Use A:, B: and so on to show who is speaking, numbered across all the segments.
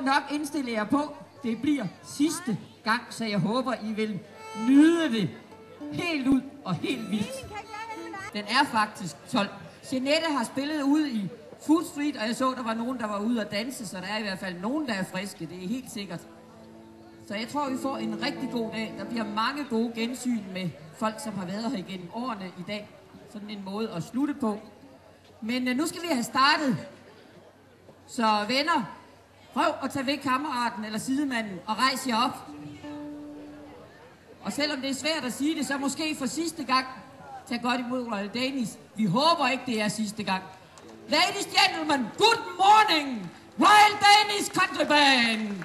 A: nok indstille jer på, det bliver sidste gang, så jeg håber, I vil nyde det helt ud og helt vildt. Den er faktisk 12. Jeanette har spillet ude i Food Street, og jeg så, der var nogen, der var ude at danse, så der er i hvert fald nogen, der er friske, det er helt sikkert. Så jeg tror, vi får en rigtig god dag. Der bliver mange gode gensyn med folk, som har været her igennem årene i dag. Sådan en måde at slutte på. Men nu skal vi have startet. Så venner, prøv at tage ved kammeraten eller sidemanden og rejse jer op. Og selvom det er svært at sige det, så måske for sidste gang, tag godt imod Royal Danish. Vi håber ikke, det er sidste gang. Ladies and gentlemen, good morning! Royal Danish Country Band!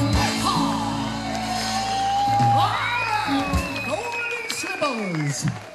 B: Golden Slippers.